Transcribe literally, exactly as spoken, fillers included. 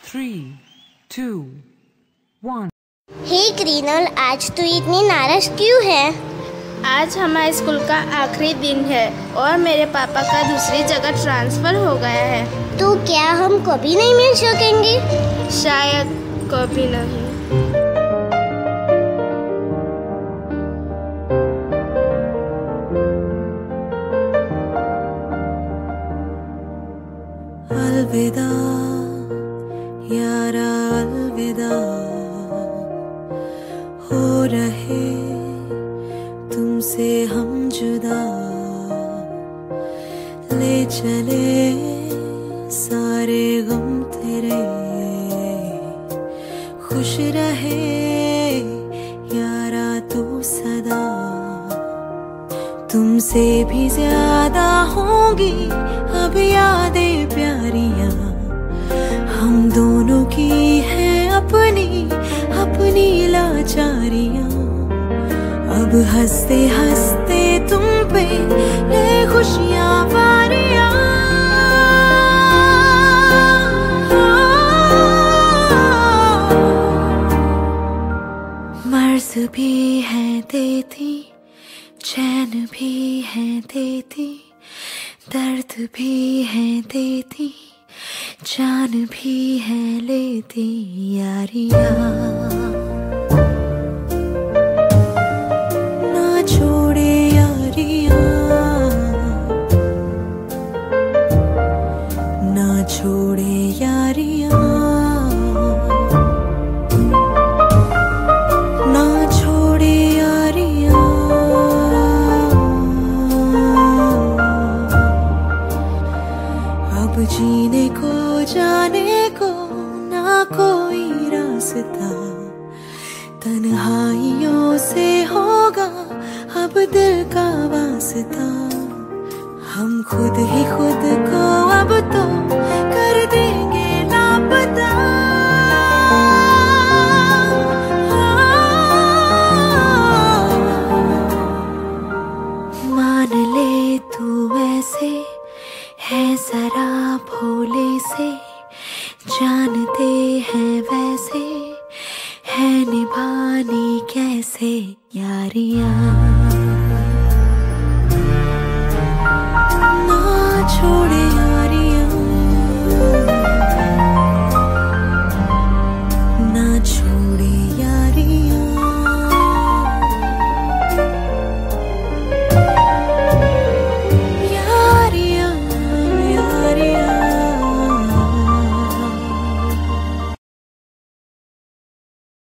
Three, two, one. हे कृणल, आज तू इतनी नाराज क्यों है? आज हमारे स्कूल का आखिरी दिन है और मेरे पापा का दूसरी जगह ट्रांसफ़र हो गया है। तो क्या हम कभी नहीं मिल सकेंगे? शायद कभी नहीं। अलविदा यारा, अलविदा, हो रहे तुमसे हम जुदा, ले चले सारे गम तेरे, खुश रहे यारा तू सदा। तुमसे भी ज्यादा होंगी अब यादें प्यारियां, हम दोनों की है अपनी अपनी लाचारियां। अब हंसते हंसते तुम पे ले खुशियां वारियां। मर्ज भी है देती, चैन भी है देती, दर्द भी है देती, जान भी है लेती यारियां। ना छोड़े यारियां, ना छोड़े यारियां, ना छोड़े यारियां। अब जीने को जाने को ना कोई रास्ता, तन्हाइयों से होगा अब दिल का वास्ता। हम खुद ही खुद को अब तो कर देंगे लापता। मान ले तू ऐसे है जरा भोले से, जानते हैं वैसे है निभानी कैसे यारियां।